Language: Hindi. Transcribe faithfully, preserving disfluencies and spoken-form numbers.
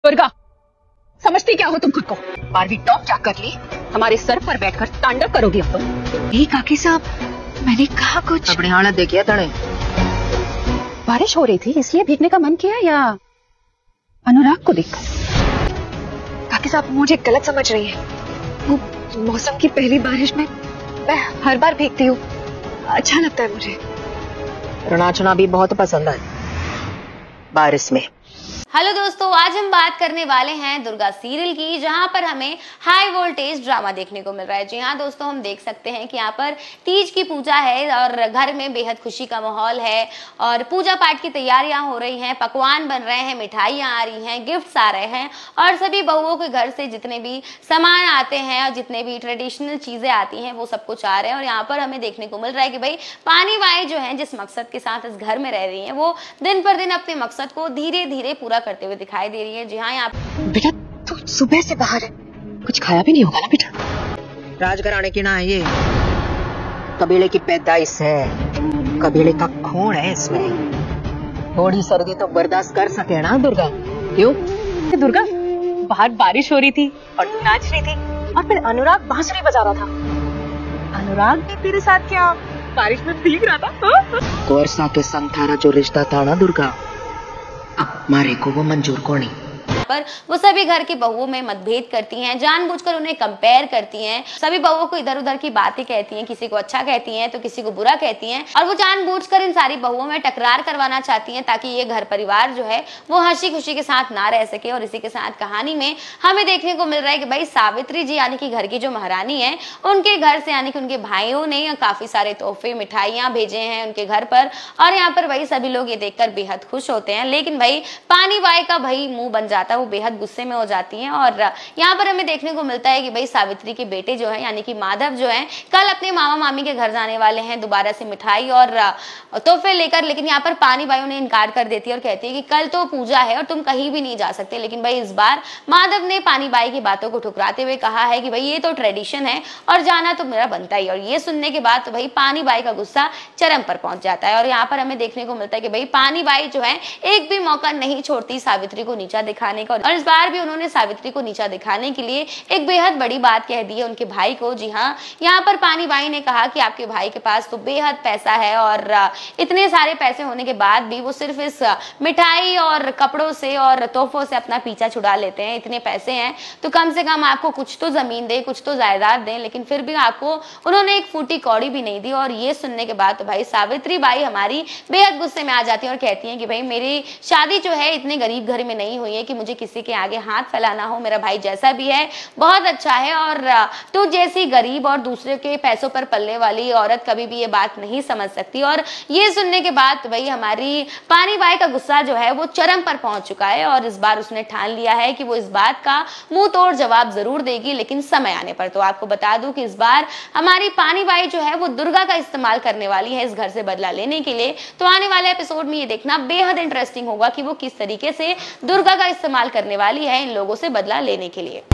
दुर्गा, समझती क्या हो तुम खुद को? बारहवीं टॉप क्या कर ली? हमारे सर पर बैठकर तांडव करोगी अब तुम। ये काकी साहब, मैंने कहा कुछ। अपनी हालत देखिए तड़े। बारिश हो रही थी इसलिए भीगने का मन किया या अनुराग को देखकर? काकी साहब मुझे गलत समझ रही है। वो मौसम की पहली बारिश में मैं हर बार भीगती हूँ, अच्छा लगता है मुझे। नाचना भी बहुत पसंद है बारिश में। हेलो दोस्तों, आज हम बात करने वाले हैं दुर्गा सीरियल की, जहां पर हमें हाई वोल्टेज ड्रामा देखने को मिल रहा है। जी हाँ दोस्तों, हम देख सकते हैं कि यहाँ पर तीज की पूजा है और घर में बेहद खुशी का माहौल है और पूजा पाठ की तैयारियां हो रही हैं, पकवान बन रहे हैं, मिठाइयां आ रही हैं, गिफ्ट्स आ रहे हैं और सभी बहुओं के घर से जितने भी सामान आते हैं और जितने भी ट्रेडिशनल चीजें आती हैं वो सब कुछ आ रहे हैं। और यहाँ पर हमें देखने को मिल रहा है कि भाई पानी बाई जो है जिस मकसद के साथ इस घर में रह रही है वो दिन पर दिन अपने मकसद को धीरे धीरे पूरा करते हुए दिखाई दे रही है। जी हाँ, यहाँ बेटा तू सुबह से बाहर है, कुछ खाया भी नहीं होगा ना बेटा? राजघराने की ना है ये, कबीले की पैदाइश है, कबीले का खून है इसमें। थोड़ी सर्दी तो बर्दाश्त कर सके ना दुर्गा। क्यों दुर्गा, बाहर बारिश हो रही थी और तू नाच रही थी और फिर अनुराग बांसुरी बजा रहा था। अनुराग भी तेरे साथ क्या बारिश में भीग रहा था? कोरसा के संग थारा जो रिश्ता था ना दुर्गा, अब मारे को वो मंजूर को नहीं। पर वो सभी घर की बहुओं में मतभेद करती हैं, जानबूझकर उन्हें कंपेयर करती हैं, सभी बहुओं को इधर उधर की बातें कहती हैं, किसी को अच्छा कहती हैं तो किसी को बुरा कहती हैं और वो जानबूझकर इन सारी बहुओं में टकरार करवाना चाहती हैं ताकि ये घर परिवार जो है वो हंसी खुशी के साथ ना रह सके। और इसी के साथ कहानी में हमें देखने को मिल रहा है कि भाई सावित्री जी यानी कि घर की जो महारानी है उनके घर से यानी कि उनके भाइयों ने काफी सारे तोहफे मिठाइयां भेजे हैं उनके घर पर और यहाँ पर भाई सभी लोग ये देखकर बेहद खुश होते हैं। लेकिन भाई पानी बाई का भाई मुंह बन जाता है, वो बेहद गुस्से में हो जाती हैं और यहाँ पर हमें देखने को मिलता है कि भाई सावित्री के बेटे जो है यानी कि माधव जो है कल अपने मामा मामी के घर जाने वाले हैं दोबारा से मिठाई और तोहफे लेकर। लेकिन यहाँ पर पानी बाई उन्हें इनकार कर देती है और कहती है कि कल तो पूजा है और तुम कहीं भी नहीं जा सकते। लेकिन भाई इस बार माधव ने पानी बाई की बातों को ठुकराते हुए कहा है कि भाई ये तो ट्रेडिशन है और जाना तो मेरा बनता ही। और ये सुनने के बाद तो भाई पानी बाई का गुस्सा चरम पर पहुंच जाता है और यहाँ पर हमें देखने को मिलता है कि भाई पानी बाई जो है एक भी मौका नहीं छोड़ती सावित्री को नीचा दिखाने का और इस बार भी उन्होंने सावित्री को नीचा दिखाने के लिए एक बेहद बड़ी बात कह दी है उनके भाई को। जी हाँ, यहाँ पर पानी बाई ने कहा कि आपके भाई के पास तो बेहद पैसा है और इतने सारे पैसे होने के बाद भी वो सिर्फ इस मिठाई और कपड़ों से और तोहफों से अपना पीछा छुड़ा लेते हैं। इतने पैसे हैं तो कम से कम आपको कुछ तो जमीन दे, कुछ तो जायदाद दें, लेकिन फिर भी आपको उन्होंने एक फूटी कौड़ी भी नहीं दी। और ये सुनने के बाद तो भाई सावित्री बाई हमारी बेहद गुस्से में आ जाती है और कहती है कि भाई मेरी शादी जो है इतने गरीब घर में नहीं हुई है कि मुझे किसी के आगे हाथ फैलाना हो। मेरा भाई जैसा भी है बहुत अच्छा है और तू जैसी गरीब और दूसरे के पैसों पर पलने वाली औरत कभी भी ये बात नहीं समझ सकती। और ये सुनने के बाद भाई हमारी पानी बाई का गुस्सा जो है वो चरम पर पहुंच चुका है और इस बार उसने ठान लिया है कि वो इस बात का मुंह तोड़ जवाब जरूर देगी, लेकिन समय आने पर। तो आपको बता दूं कि इस बार हमारी पानी बाई जो है वो दुर्गा का इस्तेमाल करने वाली है इस घर से बदला लेने के लिए। तो आने वाले एपिसोड में ये देखना बेहद इंटरेस्टिंग होगा कि वो किस तरीके से दुर्गा का इस्तेमाल करने वाली है इन लोगों से बदला लेने के लिए।